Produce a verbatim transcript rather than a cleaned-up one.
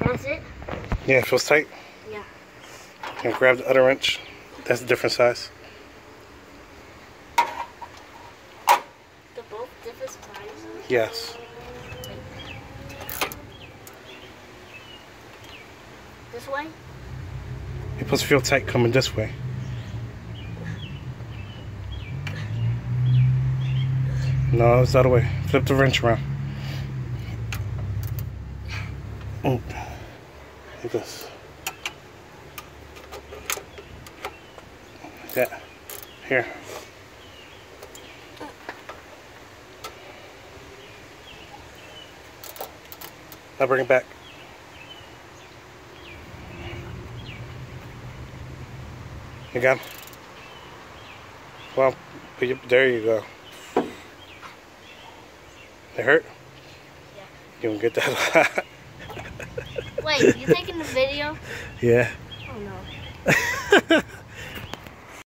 That's it? Yeah, it feels tight. Yeah. And grab the other wrench. That's a different size. They're both different sizes? Yes. This way? You're supposed to feel tight coming this way. No, it's the other way. Flip the wrench around. Mm. Like this. Like that. Here. Now bring it back. You got him? Well, put your, there you go. It hurt? Yeah. You don't get that. Wait, you taking the video? Yeah. Oh no.